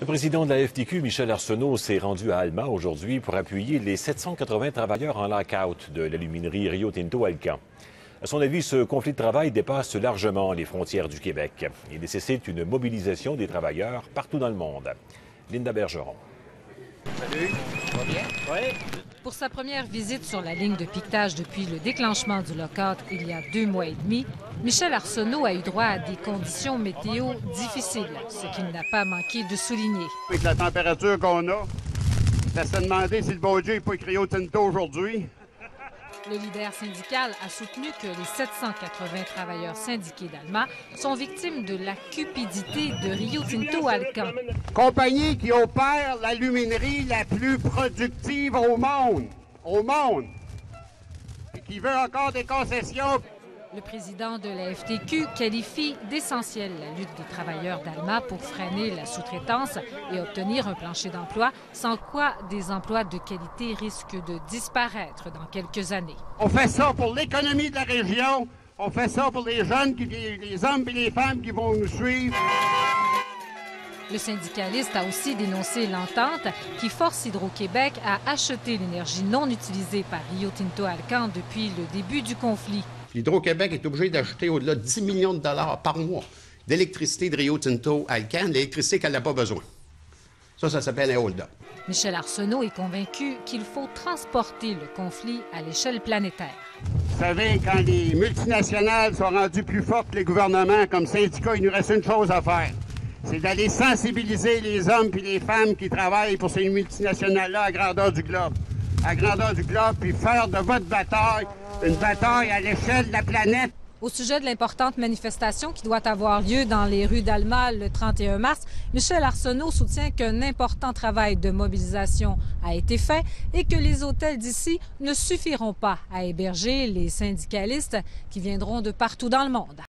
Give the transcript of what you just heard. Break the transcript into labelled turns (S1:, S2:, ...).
S1: Le président de la FTQ, Michel Arsenault, s'est rendu à Alma aujourd'hui pour appuyer les 780 travailleurs en lock-out de l'aluminerie Rio Tinto Alcan. À son avis, ce conflit de travail dépasse largement les frontières du Québec. Il nécessite une mobilisation des travailleurs partout dans le monde. Linda Bergeron.
S2: Salut, ça va bien?
S3: Oui. Pour sa première visite sur la ligne de piquetage depuis le déclenchement du lock-out il y a 2 mois et demi, Michel Arsenault a eu droit à des conditions météo difficiles, ce qu'il n'a pas manqué de souligner.
S2: Avec la température qu'on a, ça s'est demandé si le bon Dieu n'est pas écrit au Tinto aujourd'hui.
S3: Le leader syndical a soutenu que les 780 travailleurs syndiqués d'Alma sont victimes de la cupidité de Rio Tinto Alcan.
S2: Compagnie qui opère l'aluminerie la plus productive au monde, et qui veut encore des concessions.
S3: Le président de la FTQ qualifie d'essentielle la lutte des travailleurs d'Alma pour freiner la sous-traitance et obtenir un plancher d'emploi, sans quoi des emplois de qualité risquent de disparaître dans quelques années.
S2: On fait ça pour l'économie de la région, on fait ça pour les jeunes, les hommes et les femmes qui vont nous suivre.
S3: Le syndicaliste a aussi dénoncé l'entente qui force Hydro-Québec à acheter l'énergie non utilisée par Rio Tinto Alcan depuis le début du conflit.
S4: Hydro-Québec est obligé d'acheter au-delà de 10 millions de dollars par mois d'électricité de Rio Tinto Alcan, l'électricité qu'elle n'a pas besoin. Ça s'appelle un hold-up.
S3: Michel Arsenault est convaincu qu'il faut transporter le conflit à l'échelle planétaire.
S2: Vous savez, quand les multinationales sont rendues plus fortes que les gouvernements, comme syndicats, il nous reste une chose à faire. C'est d'aller sensibiliser les hommes et les femmes qui travaillent pour ces multinationales-là à grandeur du globe. À grandeur du globe, puis faire de votre bataille une bataille à l'échelle de la planète.
S3: Au sujet de l'importante manifestation qui doit avoir lieu dans les rues d'Alma le 31 mars, Michel Arsenault soutient qu'un important travail de mobilisation a été fait et que les hôtels d'ici ne suffiront pas à héberger les syndicalistes qui viendront de partout dans le monde.